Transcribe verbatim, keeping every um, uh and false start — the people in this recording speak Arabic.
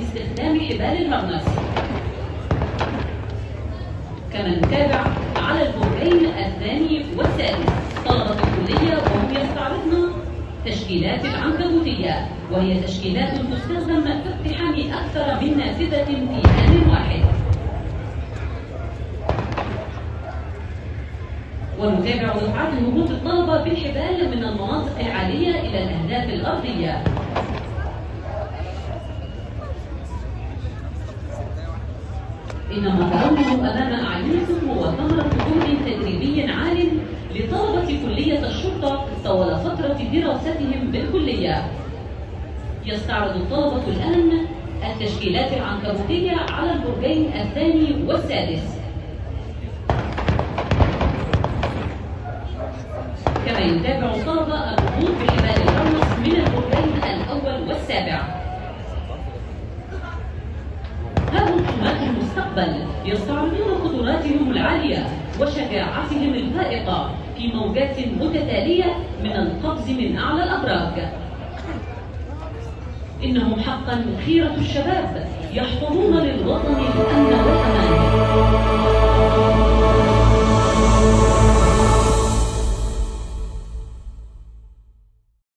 باستخدام حبال الهرنس. كما نتابع على البرجين الثاني والسادس طلبة الكلية وهم يستعرضن تشكيلات العنكبوتية، وهي تشكيلات تستخدم في اقتحام أكثر من نافذة في آن واحد. ونتابع دفعات هبوط الطلبة بالحبال من المناطق العالية إلى الأهداف الأرضية. إنما ترونه أمام أعينكم هو ثمرة جهد تدريبي عال لطلبة كلية الشرطة طوال فترة دراستهم بالكلية. يستعرض الطلبة الآن التشكيلات العنكبوتية على البرجين الثاني والسادس. كما يتابع الطلبة الهبوط بحبال الهرنس من البرجين الأول والسابع. ها هم حماة المستقبل يستعرضون قدراتهم العالية وشجاعتهم الفائقة في موجات متتالية من القفز من أعلى الأبراج. إنهم حقا خيرة الشباب يحفظون للوطن الأمن والأمان.